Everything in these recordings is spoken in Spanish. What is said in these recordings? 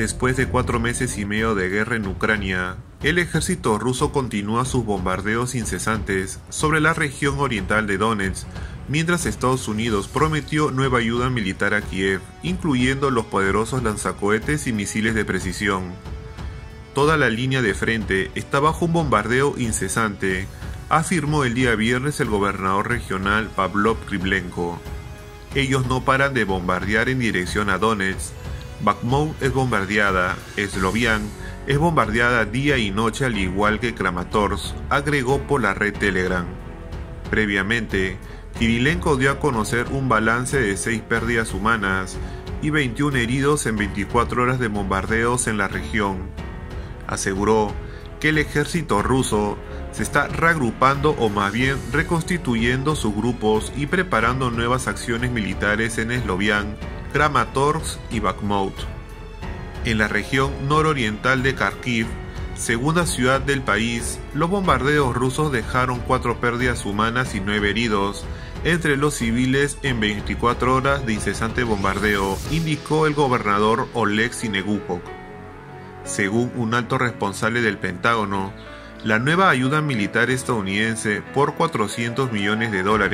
Después de 4 meses y medio de guerra en Ucrania, el ejército ruso continúa sus bombardeos incesantes sobre la región oriental de Donetsk, mientras Estados Unidos prometió nueva ayuda militar a Kiev, incluyendo los poderosos lanzacohetes y misiles de precisión. Toda la línea de frente está bajo un bombardeo incesante, afirmó el día viernes el gobernador regional Pavlo Kyrylenko. Ellos no paran de bombardear en dirección a Donetsk. Bakhmut es bombardeada, Sloviansk es bombardeada día y noche al igual que Kramatorsk, agregó por la red Telegram. Previamente, Kyrylenko dio a conocer un balance de 6 pérdidas humanas y 21 heridos en 24 horas de bombardeos en la región. Aseguró que el ejército ruso se está reagrupando o más bien reconstituyendo sus grupos y preparando nuevas acciones militares en Sloviansk, Kramatorsk y Bakhmut. En la región nororiental de Kharkiv, segunda ciudad del país, los bombardeos rusos dejaron 4 pérdidas humanas y 9 heridos entre los civiles en 24 horas de incesante bombardeo, indicó el gobernador Oleg Sinegukov. Según un alto responsable del Pentágono, la nueva ayuda militar estadounidense por $400 millones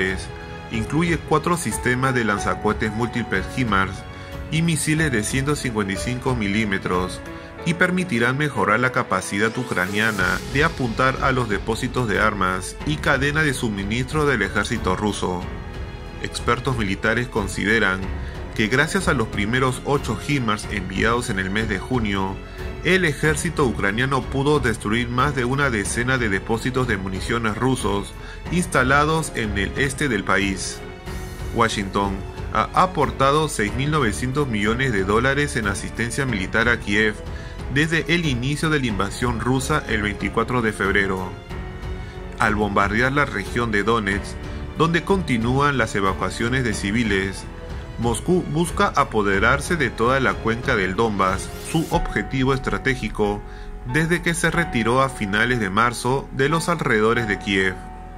incluye 4 sistemas de lanzacohetes múltiples HIMARS y misiles de 155 milímetros y permitirán mejorar la capacidad ucraniana de apuntar a los depósitos de armas y cadena de suministro del ejército ruso. Expertos militares consideran que gracias a los primeros 8 HIMARS enviados en el mes de junio, el ejército ucraniano pudo destruir más de una decena de depósitos de municiones rusos instalados en el este del país. Washington ha aportado $6.900 millones en asistencia militar a Kiev desde el inicio de la invasión rusa el 24 de febrero. Al bombardear la región de Donetsk, donde continúan las evacuaciones de civiles, Moscú busca apoderarse de toda la cuenca del Donbass, su objetivo estratégico, desde que se retiró a finales de marzo de los alrededores de Kiev.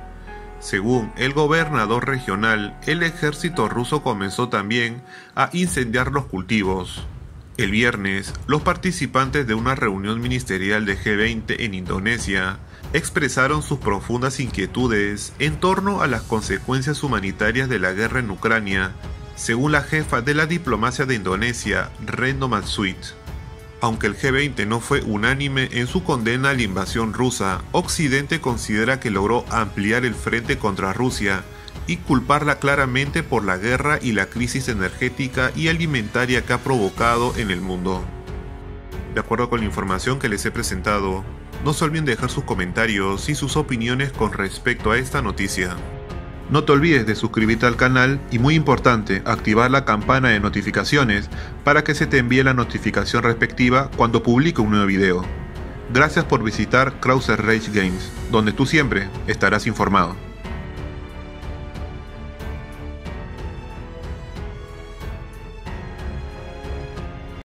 Según el gobernador regional, el ejército ruso comenzó también a incendiar los cultivos. El viernes, los participantes de una reunión ministerial de G20 en Indonesia expresaron sus profundas inquietudes en torno a las consecuencias humanitarias de la guerra en Ucrania, según la jefa de la diplomacia de Indonesia, Retno Marsudi. Aunque el G20 no fue unánime en su condena a la invasión rusa, Occidente considera que logró ampliar el frente contra Rusia y culparla claramente por la guerra y la crisis energética y alimentaria que ha provocado en el mundo. De acuerdo con la información que les he presentado, no se olviden dejar sus comentarios y sus opiniones con respecto a esta noticia. No te olvides de suscribirte al canal y, muy importante, activar la campana de notificaciones para que se te envíe la notificación respectiva cuando publique un nuevo video. Gracias por visitar Krauser Rage Games, donde tú siempre estarás informado.